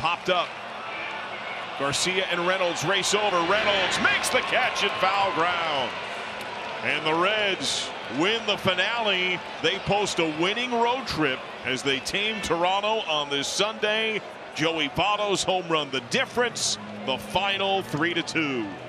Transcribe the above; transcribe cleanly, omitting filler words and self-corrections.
popped up. Garcia and Reynolds race over. Reynolds makes the catch at foul ground. And the Reds win the finale. They post a winning road trip as they tame Toronto on this Sunday. Joey Votto's home run the difference. The final 3-2.